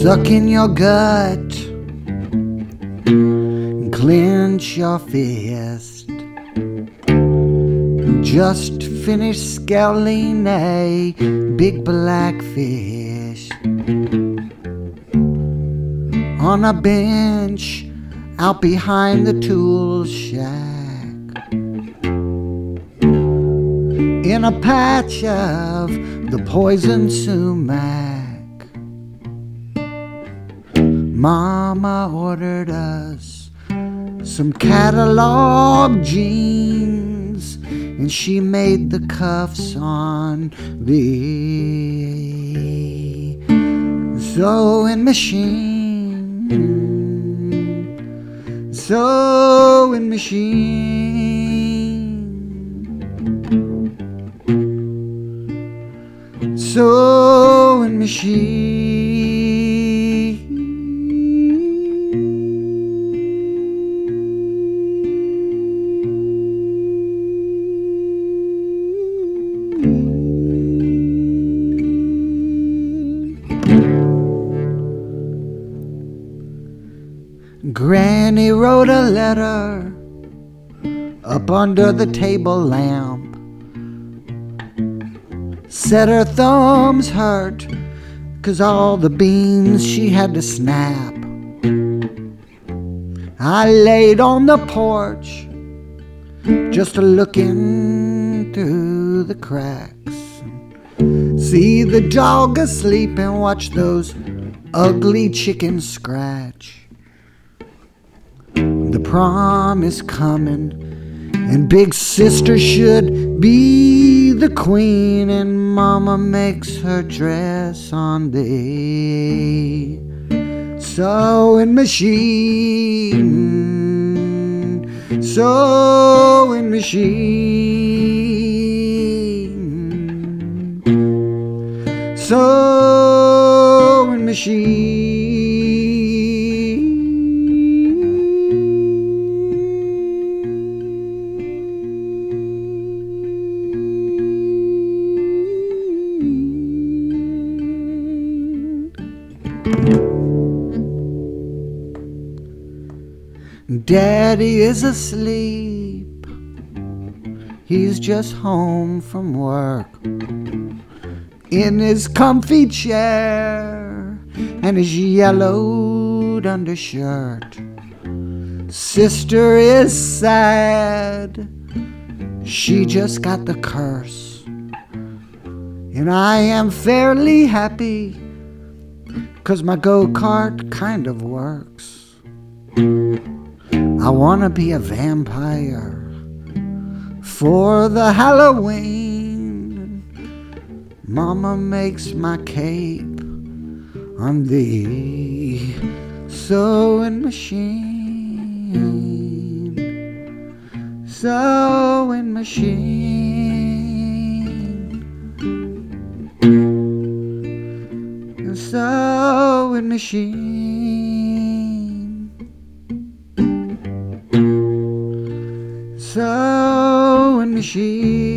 Suck in your gut, clench your fist. Just finished scaling a big black fish on a bench out behind the tool shack, in a patch of the poison sumac. Mama ordered us some catalog jeans, and she made the cuffs on the sewing machine. Sewing machine. Sewing machine. Granny wrote a letter up under the table lamp. Said her thumbs hurt 'cause all the beans she had to snap. I laid on the porch just looking through the cracks, see the dog asleep and watch those ugly chickens scratch. The prom is coming, and big sister should be the queen, and mama makes her dress on the sewing machine. Sewing machine. Sewing machine. Daddy is asleep, he's just home from work, in his comfy chair and his yellowed undershirt. Sister is sad, she just got the curse, and I am fairly happy 'cause my go-kart kind of works. I wanna be a vampire for the Halloween. Mama makes my cape on the sewing machine. Sewing machine. Sewing machine. Sewing machine.